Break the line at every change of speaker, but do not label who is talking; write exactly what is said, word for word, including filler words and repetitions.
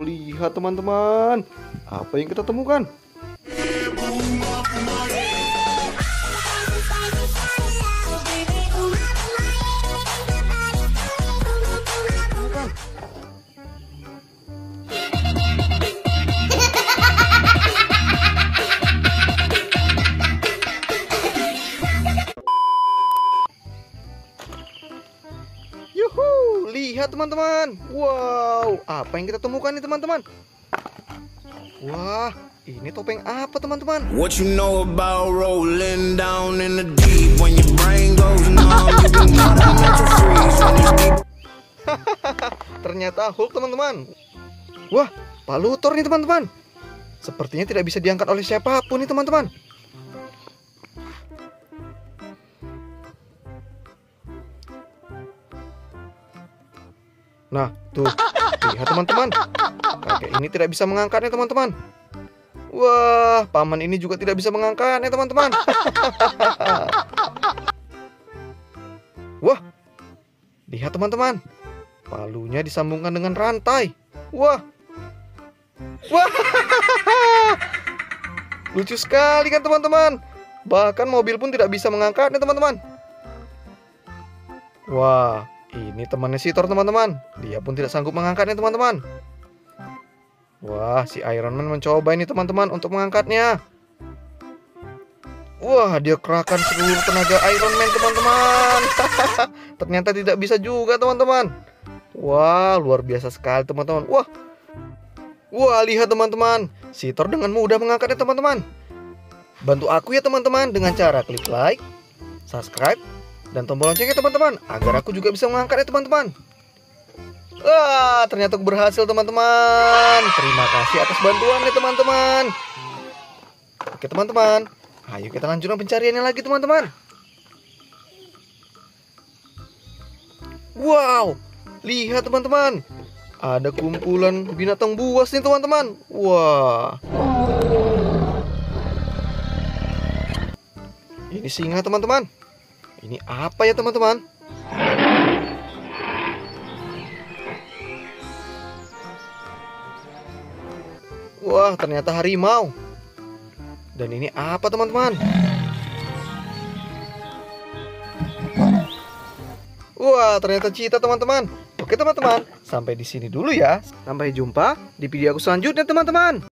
lihat teman-teman, apa yang kita temukan? Yuhu, lihat teman-teman. Wow, apa yang kita temukan nih teman-teman? Wah, ini topeng apa teman-teman?
What you know about rolling down in the deep when your brain goes numb, you can call that mental freeze when you deep.
Ternyata Hulk teman-teman. Wah, Pak Luthor nih teman-teman. Sepertinya tidak bisa diangkat oleh siapapun nih teman-teman. Nah, tuh, lihat teman-teman. Kakek ini tidak bisa mengangkatnya teman-teman. Wah, paman ini juga tidak bisa mengangkatnya teman-teman. Wah, lihat teman-teman. Palunya disambungkan dengan rantai. Wah. Wah. Lucu sekali kan teman-teman. Bahkan mobil pun tidak bisa mengangkatnya teman-teman. Wah, ini temannya si Thor teman-teman. Dia pun tidak sanggup mengangkatnya teman-teman. Wah, si Iron Man mencoba ini teman-teman untuk mengangkatnya. Wah, dia kerahkan seluruh tenaga Iron Man teman-teman. Ternyata tidak bisa juga teman-teman. Wah, luar biasa sekali teman-teman. Wah. Wah, lihat teman-teman. Si Thor dengan mudah mengangkatnya teman-teman. Bantu aku ya teman-teman dengan cara klik like, subscribe, dan tombol loncengnya teman-teman, agar aku juga bisa mengangkatnya teman-teman. Wah, ternyata aku berhasil teman-teman. Terima kasih atas bantuannya teman-teman. Oke teman-teman, ayo kita lanjutkan pencariannya lagi teman-teman. Wow, lihat teman-teman, ada kumpulan binatang buas nih teman-teman. Wah, ini singa teman-teman. Ini apa ya teman-teman? Wah, ternyata harimau. Dan ini apa teman-teman? Wah, ternyata cheetah teman-teman. Oke teman-teman, sampai di sini dulu ya. Sampai jumpa di video aku selanjutnya teman-teman.